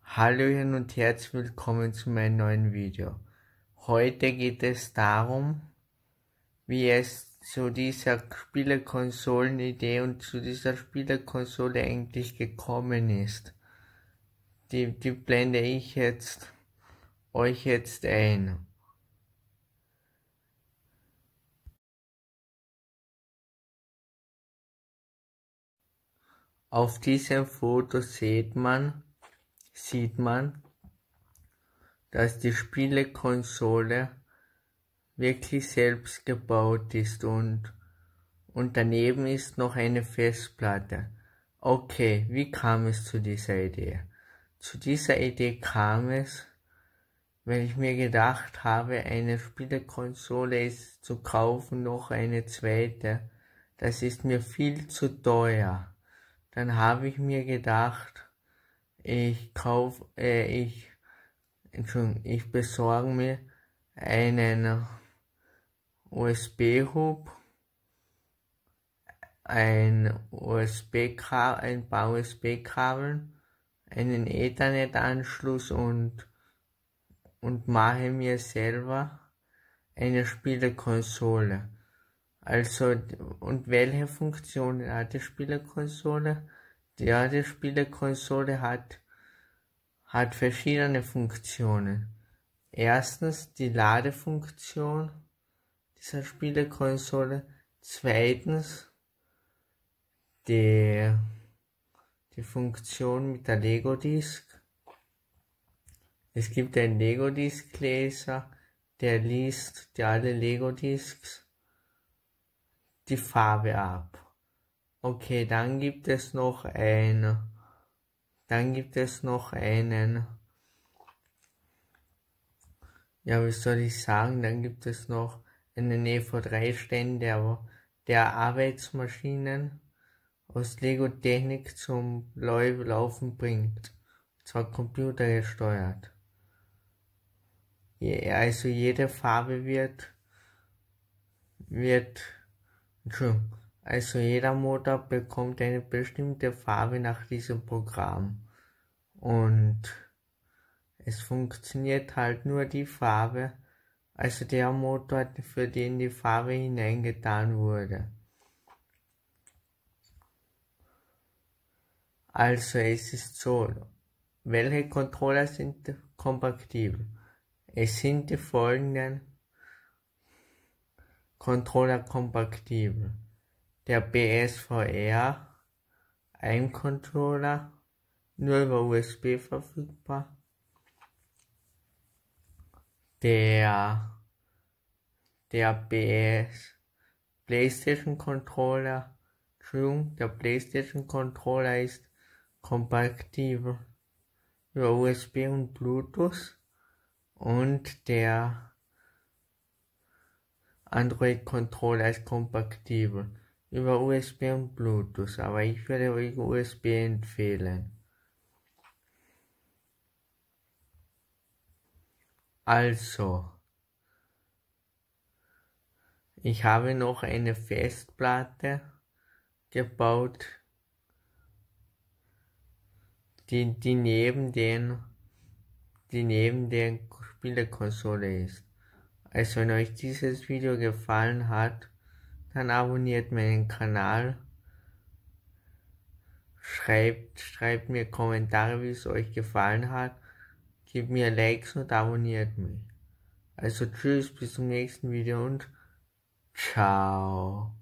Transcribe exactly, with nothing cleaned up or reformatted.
Hallöchen und herzlich willkommen zu meinem neuen Video. Heute geht es darum, wie es zu dieser Spielekonsolenidee und zu dieser Spielekonsole eigentlich gekommen ist. Die, die blende ich jetzt euch jetzt ein. Auf diesem Foto sieht man, sieht man, dass die Spielekonsole wirklich selbst gebaut ist und, und daneben ist noch eine Festplatte. Okay, wie kam es zu dieser Idee? Zu dieser Idee kam es, weil ich mir gedacht habe, eine Spielekonsole ist zu kaufen, noch eine zweite. Das ist mir viel zu teuer. Dann habe ich mir gedacht, ich kauf, äh, ich, Entschuldigung, ich besorge mir einen U S B-Hub, ein U S B-Kabel, ein paar U S B-Kabeln, einen Ethernet-Anschluss und, und mache mir selber eine Spielekonsole. Also, und welche Funktionen hat die Spielekonsole? Ja, die Spielekonsole hat, hat verschiedene Funktionen. Erstens die Ladefunktion dieser Spielekonsole. Zweitens die, die Funktion mit der Lego-Disk. Es gibt einen Lego-Disk-Leser, der liest die alle Lego-Disks die Farbe ab. Okay, dann gibt es noch ein, dann gibt es noch einen, ja, wie soll ich sagen, dann gibt es noch einen E V drei Ständer, der Arbeitsmaschinen aus Lego Technik zum Laufen bringt. Und zwar computergesteuert. Also jede Farbe wird, wird, Entschuldigung, also jeder Motor bekommt eine bestimmte Farbe nach diesem Programm. Und es funktioniert halt nur die Farbe, also der Motor, für den die Farbe hineingetan wurde. Also es ist so, welche Controller sind kompatibel? Es sind die folgenden Controller kompatibel. Der B S V R, ein Controller, nur über U S B verfügbar. Der, der B S PlayStation Controller, Entschuldigung, der PlayStation Controller ist kompatibel über U S B und Bluetooth und der Android Controller ist kompatibel über U S B und Bluetooth, aber ich würde euch U S B empfehlen. Also, ich habe noch eine Festplatte gebaut, die, die neben den, die neben der Spielekonsole ist. Also wenn euch dieses Video gefallen hat, dann abonniert meinen Kanal, schreibt, schreibt mir Kommentare, wie es euch gefallen hat, gebt mir Likes und abonniert mich. Also tschüss, bis zum nächsten Video und ciao.